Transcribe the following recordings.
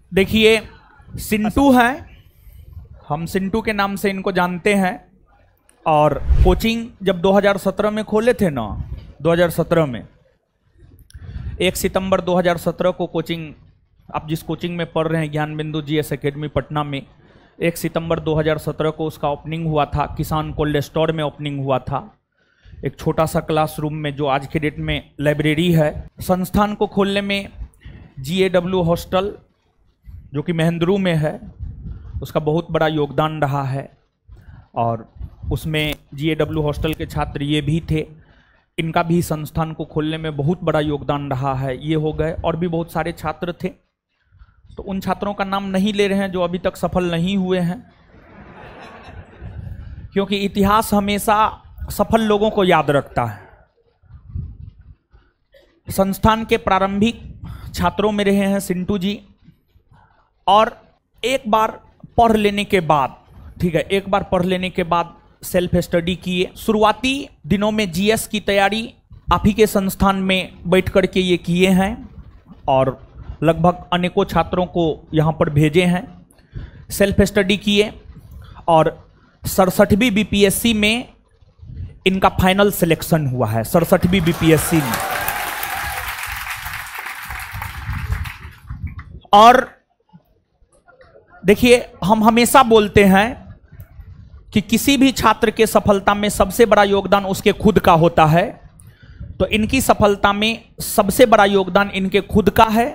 देखिए सिंटू है, हम सिंटू के नाम से इनको जानते हैं। और कोचिंग जब 2017 में खोले थे ना, 2017 में 1 सितंबर 2017 को कोचिंग, आप जिस कोचिंग में पढ़ रहे हैं ज्ञान बिंदु जीएस एकेडमी पटना में, 1 सितंबर 2017 को उसका ओपनिंग हुआ था। किसान कोल्ड स्टोर में ओपनिंग हुआ था, एक छोटा सा क्लासरूम में जो आज के डेट में लाइब्रेरी है। संस्थान को खोलने में GAW हॉस्टल जो कि महेंद्रू में है, उसका बहुत बड़ा योगदान रहा है। और उसमें GAW हॉस्टल के छात्र ये भी थे, इनका भी संस्थान को खोलने में बहुत बड़ा योगदान रहा है। ये हो गए, और भी बहुत सारे छात्र थे, तो उन छात्रों का नाम नहीं ले रहे हैं जो अभी तक सफल नहीं हुए हैं, क्योंकि इतिहास हमेशा सफल लोगों को याद रखता है। संस्थान के प्रारंभिक छात्रों में रहे हैं सिंटू जी, और एक बार पढ़ लेने के बाद, ठीक है, एक बार पढ़ लेने के बाद सेल्फ स्टडी किए। शुरुआती दिनों में जीएस की तैयारी आप ही के संस्थान में बैठ कर के ये किए हैं, और लगभग अनेकों छात्रों को यहाँ पर भेजे हैं। सेल्फ स्टडी किए, और 67वीं बीपीएससी में इनका फाइनल सिलेक्शन हुआ है। 67वीं बीपीएससी में। और देखिए, हम हमेशा बोलते हैं कि किसी भी छात्र के सफलता में सबसे बड़ा योगदान उसके खुद का होता है, तो इनकी सफलता में सबसे बड़ा योगदान इनके खुद का है।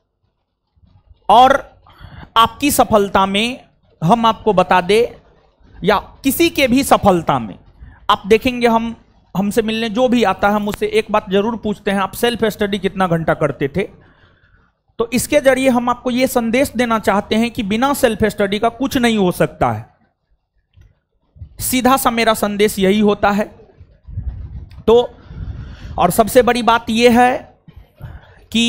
और आपकी सफलता में हम आपको बता दें, या किसी के भी सफलता में आप देखेंगे, हमसे मिलने जो भी आता है हम उससे एक बात जरूर पूछते हैं, आप सेल्फ स्टडी कितना घंटा करते थे। तो इसके जरिए हम आपको यह संदेश देना चाहते हैं कि बिना सेल्फ स्टडी का कुछ नहीं हो सकता है। सीधा सा मेरा संदेश यही होता है। तो और सबसे बड़ी बात यह है कि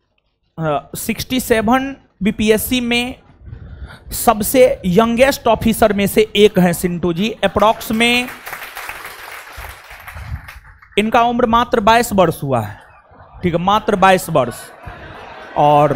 67 बीपीएससी में सबसे यंगेस्ट ऑफिसर में से एक हैं सिंटू जी। अप्रॉक्स में इनका उम्र मात्र 22 वर्ष हुआ है, ठीक है, मात्र 22 वर्ष। और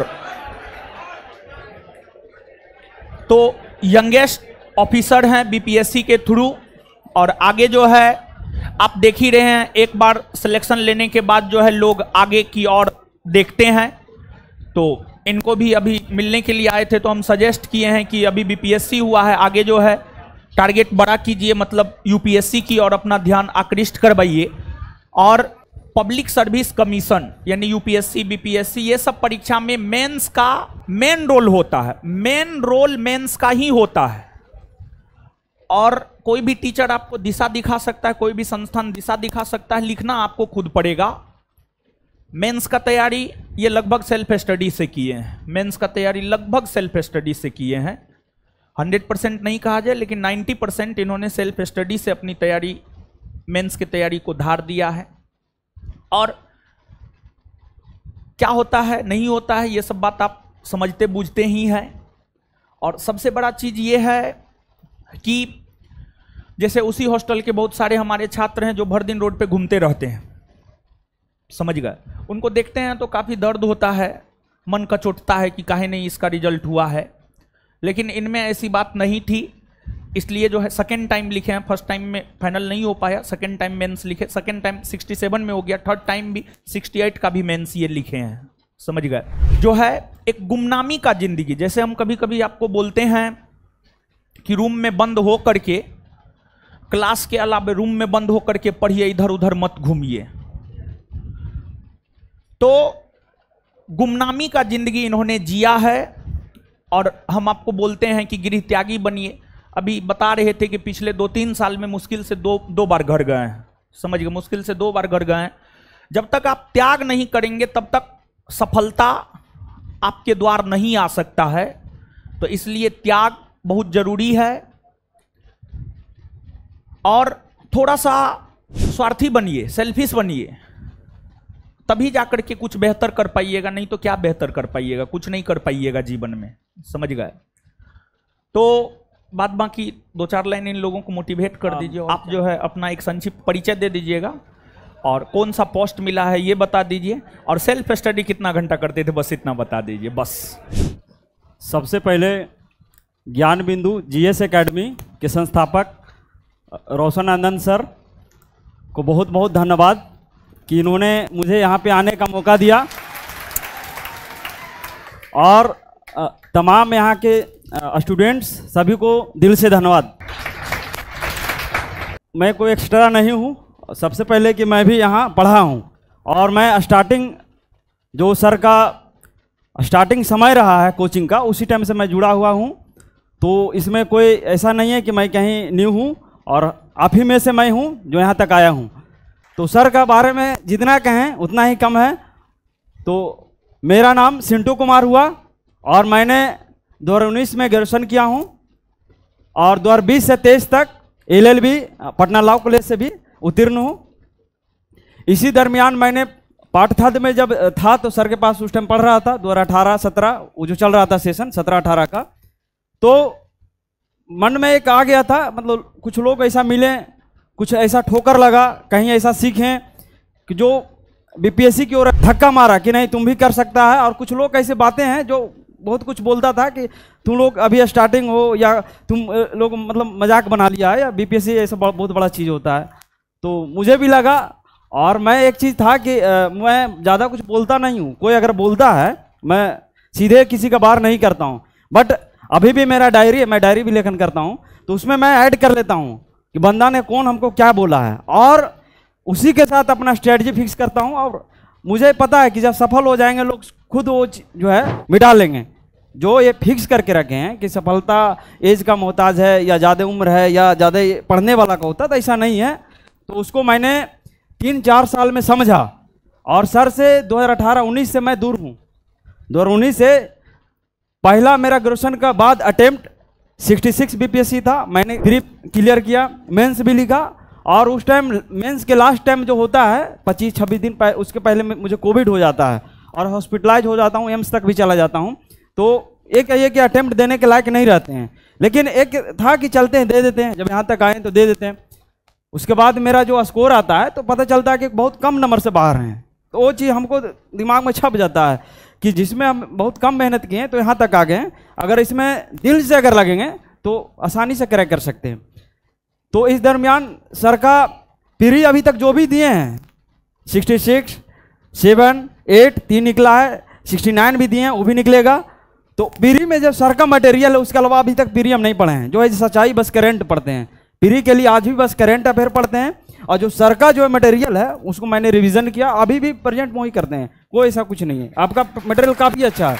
तो यंगेस्ट ऑफिसर हैं बीपीएससी के थ्रू। और आगे जो है आप देख ही रहे हैं, एक बार सिलेक्शन लेने के बाद जो है लोग आगे की ओर देखते हैं। तो इनको भी अभी मिलने के लिए आए थे, तो हम सजेस्ट किए हैं कि अभी बीपीएससी हुआ है, आगे जो है टारगेट बड़ा कीजिए, मतलब यूपीएससी की ओर अपना ध्यान आकृष्ट करवाइए। और पब्लिक सर्विस कमीशन यानी यूपीएससी, बीपीएससी, ये सब परीक्षा में मेंस का मेन रोल होता है। मेन रोल मेंस का ही होता है। और कोई भी टीचर आपको दिशा दिखा सकता है, कोई भी संस्थान दिशा दिखा सकता है, लिखना आपको खुद पड़ेगा। मेंस का तैयारी ये लगभग सेल्फ स्टडी से किए हैं। मेंस का तैयारी लगभग सेल्फ स्टडी से किए हैं। 100% नहीं कहा जाए, लेकिन 90% इन्होंने सेल्फ स्टडी से अपनी तैयारी, मेंस की तैयारी को धार दिया है। और क्या होता है नहीं होता है ये सब बात आप समझते बूझते ही हैं। और सबसे बड़ा चीज ये है कि जैसे उसी हॉस्टल के बहुत सारे हमारे छात्र हैं जो भर दिन रोड पे घूमते रहते हैं, समझ गए, उनको देखते हैं तो काफ़ी दर्द होता है, मन कचोटता है कि काहे नहीं इसका रिजल्ट हुआ है। लेकिन इनमें ऐसी बात नहीं थी, इसलिए जो है सेकेंड टाइम लिखे हैं। फर्स्ट टाइम में फाइनल नहीं हो पाया, सेकेंड टाइम मेंस लिखे, सेकेंड टाइम 67 में हो गया, थर्ड टाइम भी 68 का भी मेंस ये लिखे हैं, समझ गए। जो है एक गुमनामी का जिंदगी, जैसे हम कभी कभी आपको बोलते हैं कि रूम में बंद हो करके, क्लास के अलावा रूम में बंद होकर के पढ़िए, इधर उधर मत घूमिए। तो गुमनामी का जिंदगी इन्होंने जिया है। और हम आपको बोलते हैं कि गृह त्यागी बनिए। अभी बता रहे थे कि पिछले 2-3 साल में मुश्किल से दो बार घर गए हैं, समझ गए, मुश्किल से 2 बार घर गए हैं। जब तक आप त्याग नहीं करेंगे तब तक सफलता आपके द्वार नहीं आ सकता है। तो इसलिए त्याग बहुत जरूरी है। और थोड़ा सा स्वार्थी बनिए, सेल्फिश बनिए, तभी जाकर के कुछ बेहतर कर पाइएगा, नहीं तो क्या बेहतर कर पाइएगा, कुछ नहीं कर पाइएगा जीवन में, समझ गए। तो बाद बाकी 2-4 लाइन इन लोगों को मोटिवेट कर दीजिए। आप जो है अपना एक संक्षिप्त परिचय दे दीजिएगा, और कौन सा पोस्ट मिला है ये बता दीजिए, और सेल्फ स्टडी कितना घंटा करते थे बस इतना बता दीजिए बस। सबसे पहले ज्ञान बिंदु जीएस एकेडमी के संस्थापक रोशन आनंद सर को बहुत बहुत धन्यवाद कि इन्होंने मुझे यहाँ पे आने का मौका दिया, और तमाम यहाँ के स्टूडेंट्स सभी को दिल से धन्यवाद। मैं कोई एक्स्ट्रा नहीं हूँ, सबसे पहले कि मैं भी यहाँ पढ़ा हूँ, और मैं स्टार्टिंग जो सर का स्टार्टिंग समय रहा है कोचिंग का, उसी टाइम से मैं जुड़ा हुआ हूँ। तो इसमें कोई ऐसा नहीं है कि मैं कहीं न्यू हूँ, और आप ही में से मैं हूँ जो यहाँ तक आया हूँ। तो सर का बारे में जितना कहें उतना ही कम है। तो मेरा नाम सिंटू कुमार हुआ, और मैंने 2019 में ग्रेजुएशन किया हूँ, और 2020 से 23 तक LLB पटना लॉ कॉलेज से भी उत्तीर्ण हूँ। इसी दरमियान मैंने पाठथाद में जब था तो सर के पास उस टाइम पढ़ रहा था, 2018-17 वो जो चल रहा था सेशन 17-18 का। तो मन में एक आ गया था, मतलब कुछ लोग ऐसा मिले, कुछ ऐसा ठोकर लगा, कहीं ऐसा सीखें कि जो BPSC की ओर धक्का मारा कि नहीं तुम भी कर सकता है। और कुछ लोग ऐसे बातें हैं जो बहुत कुछ बोलता था कि तुम लोग अभी स्टार्टिंग हो, या तुम लोग मतलब मजाक बना लिया है, या BPSC ऐसा बहुत बड़ा चीज़ होता है। तो मुझे भी लगा, और मैं एक चीज़ था कि मैं ज़्यादा कुछ बोलता नहीं हूँ, कोई अगर बोलता है मैं सीधे किसी का बार नहीं करता हूँ। बट अभी भी मेरा डायरी है, मैं डायरी भी लेखन करता हूँ, तो उसमें मैं ऐड कर लेता हूँ कि बंदा ने कौन हमको क्या बोला है, और उसी के साथ अपना स्ट्रेटजी फिक्स करता हूँ। और मुझे पता है कि जब सफल हो जाएंगे लोग, खुद वो जो है मिटा लेंगे। जो ये फिक्स करके रखे हैं कि सफलता एज का मोहताज है, या ज़्यादा उम्र है, या ज़्यादा पढ़ने वाला का होता, तो ऐसा नहीं है। तो उसको मैंने 3-4 साल में समझा, और सर से 2018-19 से मैं दूर हूँ। 2019 से पहला मेरा ग्रेजुएशन का बाद अटेम्प्ट 66 BPSC था, मैंने ग्रिप क्लियर किया, मेंस भी लिखा। और उस टाइम मेंस के लास्ट टाइम जो होता है 25-26 दिन उसके पहले मुझे कोविड हो जाता है, और हॉस्पिटलाइज हो जाता हूँ, एम्स तक भी चला जाता हूँ। तो एक ये कि अटेम्प्ट देने के लायक नहीं रहते हैं, लेकिन एक था कि चलते हैं दे देते हैं, जब यहाँ तक आए तो दे देते हैं। उसके बाद मेरा जो स्कोर आता है तो पता चलता है कि बहुत कम नंबर से बाहर हैं। तो वो चीज़ हमको दिमाग में छप जाता है कि जिसमें हम बहुत कम मेहनत किए हैं तो यहाँ तक आ गए हैं, अगर इसमें दिल से अगर लगेंगे तो आसानी से क्रैक कर सकते हैं। तो इस दरमियान सर का प्री अभी तक जो भी दिए हैं 66, 7, 8 3 निकला है, 69 भी दिए हैं, वो भी निकलेगा। तो प्री में जब सर का मटेरियल है, उसके अलावा अभी तक प्री हम नहीं पढ़े हैं। जो है सच्चाई, बस करंट पढ़ते हैं। प्री के लिए आज भी बस करंट अफेयर पढ़ते हैं, और जो सर का जो मटेरियल है उसको मैंने रिवीजन किया, अभी भी प्रेजेंट में ही करते हैं, कोई ऐसा कुछ नहीं है। आपका मटेरियल काफ़ी अच्छा है,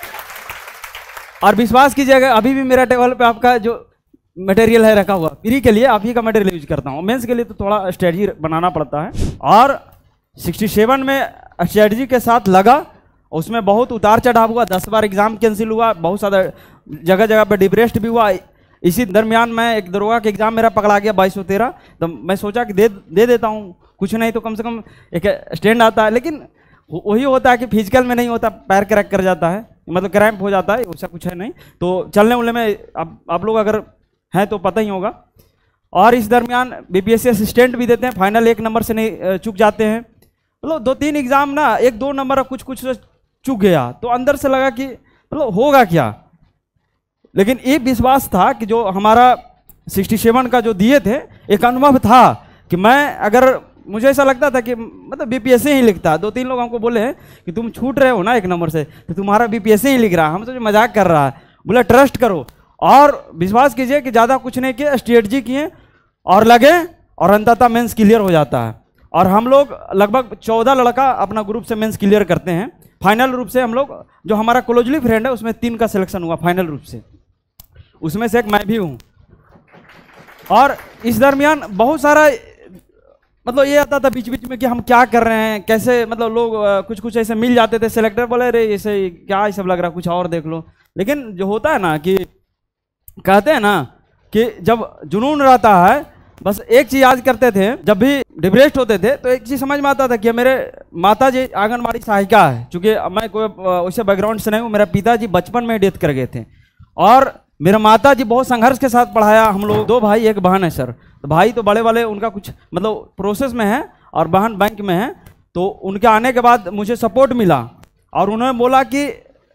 और विश्वास कीजिएगा अभी भी मेरा टेबल पे आपका जो मटेरियल है रखा हुआ, प्री के लिए आप ही का मटेरियल यूज करता हूँ। मेंस के लिए तो थोड़ा स्ट्रेटजी बनाना पड़ता है। और 67 में स्ट्रेटजी के साथ लगा, उसमें बहुत उतार चढ़ाव हुआ, 10 बार एग्जाम कैंसिल हुआ, बहुत ज़्यादा जगह जगह पे डिप्रेस्ड भी हुआ। इसी दरमियान मैं एक दरोगा का एग्ज़ाम मेरा पकड़ा गया 2213, तो मैं सोचा कि दे देता हूँ, कुछ नहीं तो कम से कम एक स्टैंड आता है। लेकिन वही होता है कि फिजिकल में नहीं होता, पैर क्रैक कर जाता है, मतलब क्रैम्प हो जाता है, वैसा कुछ है नहीं। तो चलने उलने में आप लोग अगर हैं तो पता ही होगा। और इस दरमियान BPSC असिस्टेंट भी देते हैं, फाइनल 1 नंबर से नहीं चूक जाते हैं। मतलब 2-3 एग्ज़ाम ना 1-2 नंबर कुछ चूक गया, तो अंदर से लगा कि मतलब होगा क्या। लेकिन ये विश्वास था कि जो हमारा 67 का जो दिए थे, एक अनुभव था कि मैं अगर मुझे ऐसा लगता था कि मतलब BPSC ही लिखता। 2-3 लोग हमको बोले हैं कि तुम छूट रहे हो ना 1 नंबर से, तो तुम्हारा BPSC ही लिख रहा है, हम तो मजाक कर रहा है। बोला ट्रस्ट करो, और विश्वास कीजिए कि ज़्यादा कुछ नहीं किया, स्ट्रेटजी किए और लगे, और अंततः मेंस क्लियर हो जाता है। और हम लोग लगभग 14 लड़का अपना ग्रुप से मेंस क्लियर करते हैं। फाइनल रूप से हम लोग, जो हमारा क्लोजली फ्रेंड है उसमें 3 का सिलेक्शन हुआ फाइनल रूप से, उसमें से एक मैं भी हूँ। और इस दरमियान बहुत सारा मतलब ये आता था बीच बीच में कि हम क्या कर रहे हैं, कैसे, मतलब लोग कुछ ऐसे मिल जाते थे, सेलेक्टर बोले रे ऐसे क्या ये सब लग रहा, कुछ और देख लो। लेकिन जो होता है ना कि कहते हैं ना कि जब जुनून रहता है, बस एक चीज़ याद करते थे, जब भी डिप्रेस्ड होते थे तो एक चीज़ समझ में आता था कि मेरे माता जी आंगनबाड़ी सहायिका है। चूँकि मैं कोई वैसे बैकग्राउंड से नहीं हूँ, मेरा पिताजी बचपन में डेथ कर गए थे, और मेरा माता जी बहुत संघर्ष के साथ पढ़ाया। हम लोग 2 भाई 1 बहन है सर। तो भाई तो बड़े वाले उनका कुछ मतलब प्रोसेस में है, और बहन बैंक में है। तो उनके आने के बाद मुझे सपोर्ट मिला, और उन्होंने बोला कि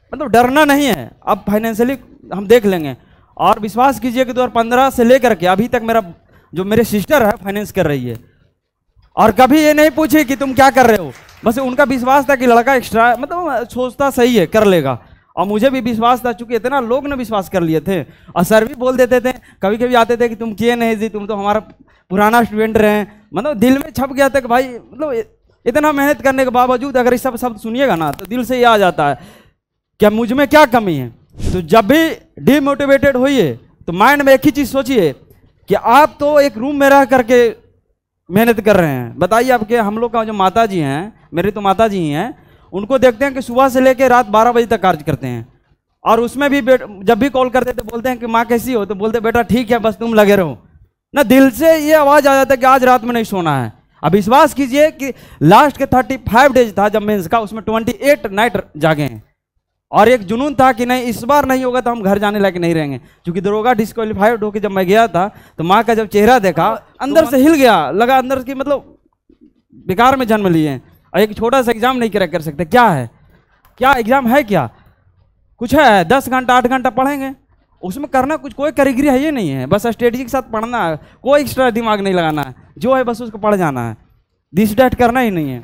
मतलब डरना नहीं है, अब फाइनेंशियली हम देख लेंगे। और विश्वास कीजिए कि 2015 से लेकर के अभी तक मेरा जो मेरे सिस्टर है फाइनेंस कर रही है, और कभी ये नहीं पूछी कि तुम क्या कर रहे हो, बस उनका विश्वास था कि लड़का एक्स्ट्रा मतलब सोचता सही है, कर लेगा। और मुझे भी विश्वास था, चूंकि इतना लोग ने विश्वास कर लिए थे, और सर भी बोल देते थे, कभी कभी आते थे कि तुम किए नहीं जी, तुम तो हमारा पुराना स्टूडेंट रहे हैं। मतलब दिल में छप गया था कि भाई मतलब इतना मेहनत करने के बावजूद अगर इस सब शब्द सुनिएगा ना तो दिल से ये आ जाता है कि मुझ में क्या कमी है। तो जब भी डीमोटिवेटेड होइए तो माइंड में एक ही चीज़ सोचिए कि आप तो एक रूम में रह करके मेहनत कर रहे हैं। बताइए आपके हम लोग का जो माता जी हैं, मेरी तो माता जी ही हैं, उनको देखते हैं कि सुबह से लेकर रात 12 बजे तक कार्य करते हैं, और उसमें भी जब भी कॉल करते तो बोलते हैं कि माँ कैसी हो, तो बोलते बेटा ठीक है, बस तुम लगे रहो ना। दिल से ये आवाज़ आ जाता है कि आज रात में नहीं सोना है। अब विश्वास कीजिए कि लास्ट के 35 डेज था जब मेंस का, उसमें 28 नाइट जागे हैं, और एक जुनून था कि नहीं इस बार नहीं होगा तो हम घर जाने लायक नहीं रहेंगे। क्योंकि दरोगा डिस्क्वालीफाइड होकर जब मैं गया था तो माँ का जब चेहरा देखा अंदर से हिल गया, लगा अंदर की मतलब बेकार में जन्म लिए हैं, और एक छोटा सा एग्जाम नहीं क्रैक कर सकते। क्या है, क्या एग्जाम है, क्या कुछ है? 10 घंटा 8 घंटा पढ़ेंगे, उसमें करना कुछ कोई कारीगरी है ये नहीं है, बस स्ट्रेटजी के साथ पढ़ना है, कोई एक्स्ट्रा दिमाग नहीं लगाना है, जो है बस उसको पढ़ जाना है, दिस डैट करना ही नहीं है।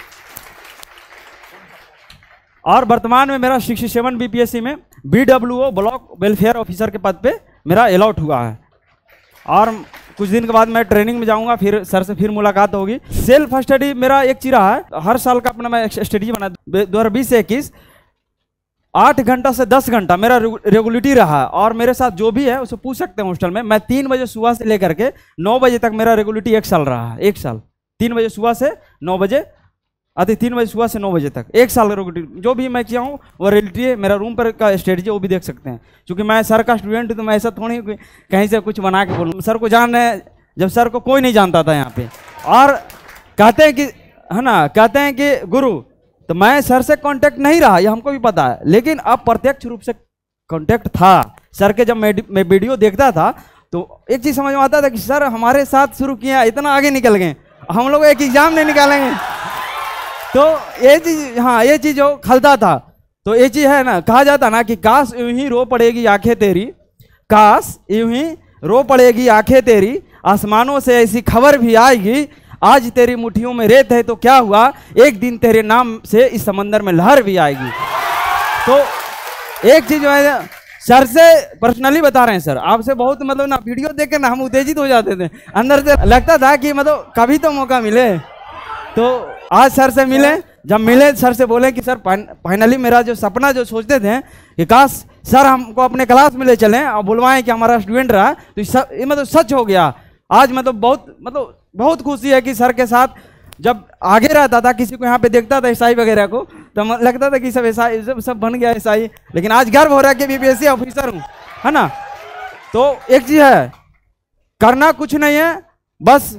और वर्तमान में मेरा 67 बीपीएससी में BWO ब्लॉक वेलफेयर ऑफिसर के पद पे मेरा अलॉट हुआ है, और कुछ दिन के बाद मैं ट्रेनिंग में जाऊंगा, फिर सर से फिर मुलाकात होगी। सेल्फ स्टडी मेरा एक चीज रहा है, हर साल का अपना मैं स्टडी बना 2020 से 21 8 घंटा से 10 घंटा मेरा रेगुलरिटी रहा है, और मेरे साथ जो भी है उसको पूछ सकते हैं हॉस्टल में। मैं 3 बजे सुबह से लेकर के 9 बजे तक मेरा रेगुलरिटी 1 साल रहा है, 1 साल 3 बजे सुबह से 9 बजे आते 3 बजे सुबह से 9 बजे तक 1 साल रेगुलरिटी। जो भी मैं किया हूँ वो रियलिटी है, मेरा रूम पर का स्ट्रेटजी वो भी देख सकते हैं। क्योंकि मैं सर का स्टूडेंट हूँ तो मैं ऐसा थोड़ी कहीं से कुछ बना के बोलूँ, सर को जान रहे हैं, जब सर को कोई नहीं जानता था यहाँ पे। और कहते हैं कि है ना, कहते हैं कि गुरु, तो मैं सर से कांटेक्ट नहीं रहा, ये हमको भी पता है, लेकिन अब प्रत्यक्ष रूप से कांटेक्ट था सर के। जब मैं वीडियो देखता था तो एक चीज़ समझ में आता था कि सर हमारे साथ शुरू किया, इतना आगे निकल गए, हम लोग एक एग्जाम नहीं निकालेंगे। तो ये चीज़, हाँ ये चीज़ जो खलता था, तो ये चीज़ है ना, कहा जाता ना कि काश यूं ही रो पड़ेगी आंखें तेरी, काश यूं ही रो पड़ेगी आंखें तेरी, आसमानों से ऐसी खबर भी आएगी, आज तेरी मुट्ठियों में रेत है तो क्या हुआ, एक दिन तेरे नाम से इस समंदर में लहर भी आएगी। तो एक चीज जो है सर से पर्सनली बता रहे हैं सर, आपसे बहुत मतलब ना वीडियो देख के ना हम उत्तेजित हो जाते थे, अंदर से लगता था कि मतलब कभी तो मौका मिले। तो आज सर से मिले, जब मिले सर से बोले कि सर फाइनली मेरा जो सपना जो सोचते थे कि काश सर हमको अपने क्लास में ले चलें और बुलवाएं कि हमारा स्टूडेंट रहा, तो ये मतलब सच हो गया। आज मतलब बहुत खुशी है कि सर के साथ जब आगे रहता था, किसी को यहाँ पे देखता था ईसाई वगैरह को, तो लगता था कि सब ईसाई सब बन गया ईसाई, लेकिन आज गर्व हो रहा है कि बीपीएससी ऑफिसर हूँ, है ना। तो एक चीज है, करना कुछ नहीं है, बस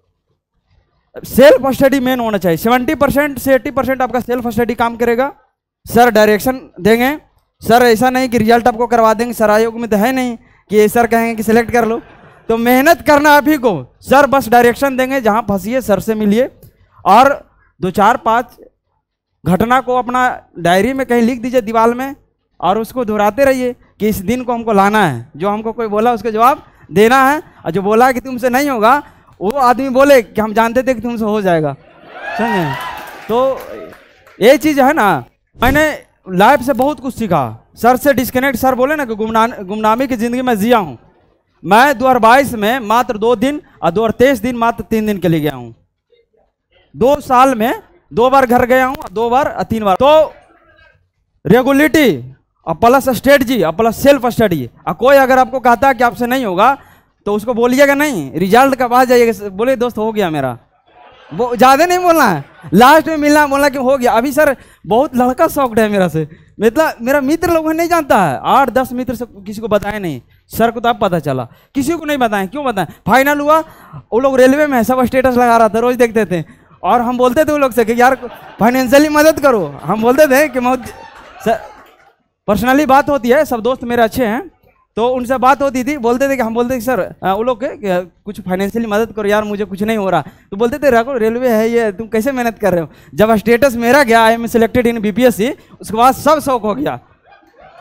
सेल्फ स्टडी मेन होना चाहिए। 70% से 80% आपका सेल्फ स्टडी काम करेगा। सर डायरेक्शन देंगे, सर ऐसा नहीं कि रिजल्ट आपको करवा देंगे, सर आयोग में तो है नहीं कि सर कहेंगे कि सिलेक्ट कर लो, तो मेहनत करना आप ही को। सर बस डायरेक्शन देंगे, जहां फंसिए सर से मिलिए, और 2 4 5 घटना को अपना डायरी में कहीं लिख दीजिए दीवार में, और उसको दोहराते रहिए कि इस दिन को हमको लाना है, जो हमको कोई बोला उसका जवाब देना है, और जो बोला कि तुमसे नहीं होगा वो आदमी बोले कि हम जानते थे कि तुमसे हो जाएगा, समझे। तो ये चीज़ है ना, मैंने लाइफ से बहुत कुछ सीखा। सर से डिस्कनेक्ट, सर बोले ना कि गुमनामी की ज़िंदगी में जिया हूँ। मैं 2022 में मात्र 2 दिन और 2023 दिन मात्र 3 दिन के लिए गया हूँ। 2 साल में 2 बार घर गया हूँ, 2 बार 3 बार। तो रेगुलरिटी और प्लस स्ट्रेटजी और प्लस सेल्फ स्टडी। और कोई अगर आपको कहता है कि आपसे नहीं होगा तो उसको बोलिएगा नहीं, रिजल्ट का बाद जाइएगा, बोले दोस्त हो गया मेरा, वो ज़्यादा नहीं बोलना है, लास्ट में मिलना बोलना कि हो गया। अभी सर बहुत लड़का शौक है मेरा से, मतलब मेरा मित्र लोग नहीं जानता है, 8-10 मित्र से किसी को बताया नहीं, सर को तो अब पता चला, किसी को नहीं बताएं। क्यों बताएं? फाइनल हुआ, वो लोग रेलवे में सब स्टेटस लगा रहा था, रोज देखते थे, और हम बोलते थे वो लोग से कि यार फाइनेंशियली मदद करो। हम बोलते थे कि पर्सनली बात होती है, सब दोस्त मेरे अच्छे हैं, तो उनसे बात होती थी, बोलते थे कि हम बोलते थे सर वो लोग के कुछ फाइनेंशियली मदद करो यार, मुझे कुछ नहीं हो रहा। तो बोलते थे रखो रेलवे है ये, तुम कैसे मेहनत कर रहे हो। जब स्टेटस मेरा गया, I am selected in BPSC, उसके बाद सब शौक हो गया,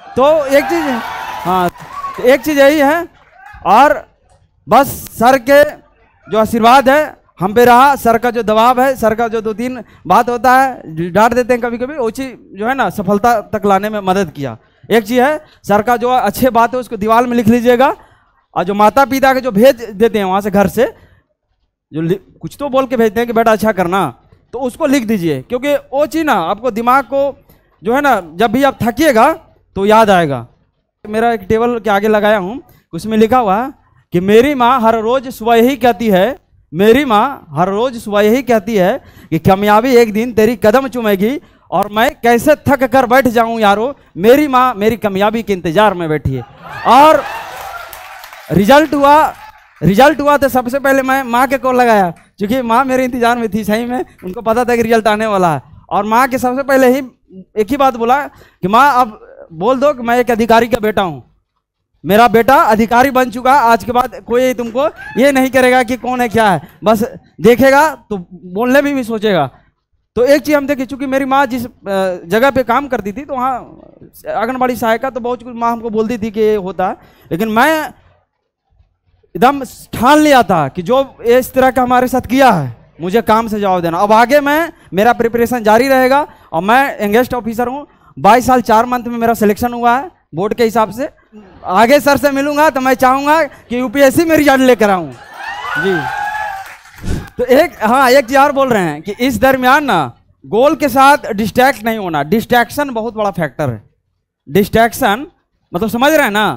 तो एक चीज, हाँ तो एक चीज यही है, और बस सर के जो आशीर्वाद है हम पे रहा, सर का जो दबाव है, सर का जो 2-3 बात होता है डांट देते हैं कभी कभी, वो चीज जो है ना सफलता तक लाने में मदद किया। एक चीज है, सर का जो अच्छे बात है उसको दीवार में लिख लीजिएगा, और जो माता पिता के जो भेज देते हैं वहां से घर से जो कुछ तो बोल के भेजते हैं कि बेटा अच्छा करना, तो उसको लिख दीजिए, क्योंकि वो चीज ना आपको दिमाग को जो है ना जब भी आप थकिएगा तो याद आएगा। मेरा एक टेबल के आगे लगाया हूँ, उसमें लिखा हुआ है कि मेरी माँ हर रोज सुबह यही कहती है, मेरी माँ हर रोज सुबह यही कहती है कि कामयाबी एक दिन तेरी कदम चूमेगी, और मैं कैसे थक कर बैठ जाऊं यारो, मेरी माँ मेरी कामयाबी के इंतजार में बैठी है। और रिजल्ट हुआ तो सबसे पहले मैं माँ के कॉल लगाया, क्योंकि माँ मेरे इंतजार में थी, सही में उनको पता था कि रिजल्ट आने वाला है। और माँ के सबसे पहले ही एक ही बात बोला कि माँ अब बोल दो कि मैं एक अधिकारी का बेटा हूँ, मेरा बेटा अधिकारी बन चुका, आज के बाद कोई तुमको ये नहीं करेगा कि कौन है क्या है, बस देखेगा तो बोलने भी सोचेगा। तो एक चीज़ हम देखे, चूंकि मेरी माँ जिस जगह पे काम करती थी तो वहाँ आंगनबाड़ी सहायिका, तो बहुत कुछ माँ हमको बोलती थी कि ये होता है, लेकिन मैं एकदम ठान लिया था कि जो इस तरह का हमारे साथ किया है मुझे काम से जवाब देना। अब आगे मेरा प्रिपरेशन जारी रहेगा, और मैं यंगेस्ट ऑफिसर हूँ, 22 साल 4 मंथ में मेरा सिलेक्शन हुआ है बोर्ड के हिसाब से। आगे सर से मिलूंगा तो मैं चाहूंगा कि यूपीएससी में रिजल्ट लेकर आऊं जी। तो एक चीज और बोल रहे हैं कि इस दरमियान ना गोल के साथ डिस्ट्रैक्ट नहीं होना, डिस्ट्रैक्शन बहुत बड़ा फैक्टर है। डिस्ट्रैक्शन मतलब समझ रहे हैं ना,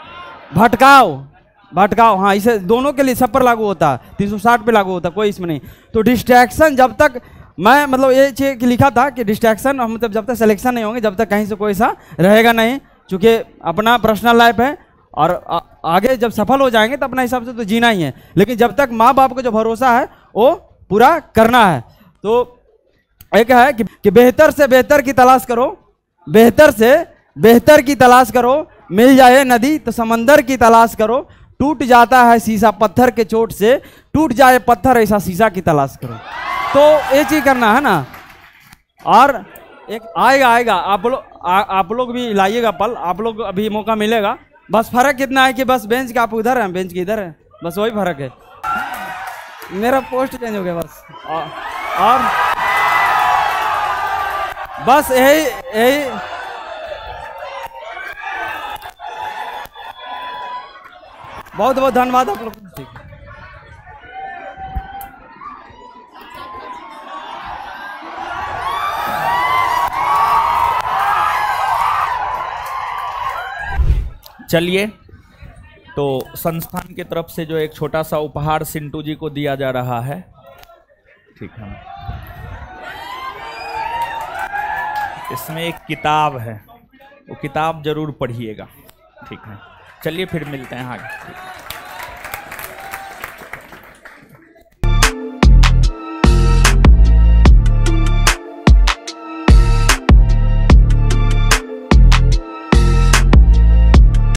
भटकाव, हाँ इसे दोनों के लिए सब पर लागू होता है, 360 पे लागू होता है, कोई इसमें नहीं। तो डिस्ट्रैक्शन जब तक मैं मतलब ये चीज लिखा था कि डिस्ट्रैक्शन हम मतलब जब तक सिलेक्शन नहीं होंगे, जब तक कहीं से कोई सा रहेगा नहीं, चूँकि अपना पर्सनल लाइफ है, और आगे जब सफल हो जाएंगे तो अपना हिसाब से तो जीना ही है, लेकिन जब तक माँ बाप का जो भरोसा है वो पूरा करना है। तो एक है कि बेहतर से बेहतर की तलाश करो, बेहतर से बेहतर की तलाश करो, मिल जाए नदी तो समंदर की तलाश करो, टूट जाता है शीशा पत्थर के चोट से, टूट जाए पत्थर ऐसा शीशा की तलाश करो। तो ये चीज करना है ना। और एक आएगा आप लोग भी लाइएगा पल, आप लोग अभी मौका मिलेगा, बस फर्क कितना है कि बस बेंच का आप उधर हैं, बेंच के इधर है, बस वही फर्क है, मेरा पोस्ट चेंज हो गया बस। और बस यही बहुत बहुत धन्यवाद आप लोग। चलिए, तो संस्थान की तरफ से जो एक छोटा सा उपहार सिंटू जी को दिया जा रहा है, ठीक है, इसमें एक किताब है, वो किताब जरूर पढ़िएगा, ठीक है। चलिए फिर मिलते हैं आगे।